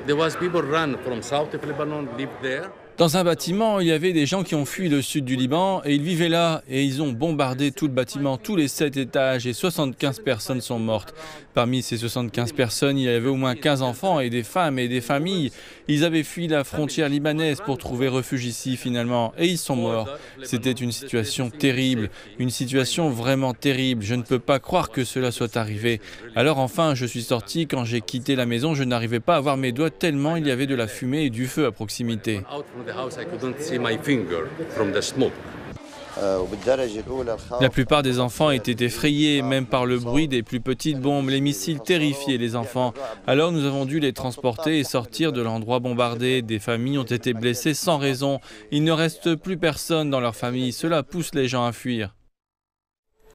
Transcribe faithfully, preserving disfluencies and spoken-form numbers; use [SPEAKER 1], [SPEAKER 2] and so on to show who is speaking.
[SPEAKER 1] There was people run from south of Lebanon, live there.
[SPEAKER 2] Dans un bâtiment, il y avait des gens qui ont fui le sud du Liban et ils vivaient là et ils ont bombardé tout le bâtiment, tous les sept étages et soixante-quinze personnes sont mortes. Parmi ces soixante-quinze personnes, il y avait au moins quinze enfants et des femmes et des familles. Ils avaient fui la frontière libanaise pour trouver refuge ici finalement et ils sont morts. C'était une situation terrible, une situation vraiment terrible. Je ne peux pas croire que cela soit arrivé. Alors enfin, je suis sorti. Quand j'ai quitté la maison, je n'arrivais pas à voir mes doigts tellement il y avait de la fumée et du feu à proximité. La plupart des enfants étaient effrayés, même par le bruit des plus petites bombes. Les missiles terrifiaient les enfants. Alors nous avons dû les transporter et sortir de l'endroit bombardé. Des familles ont été blessées sans raison. Il ne reste plus personne dans leur famille. Cela pousse les gens à fuir.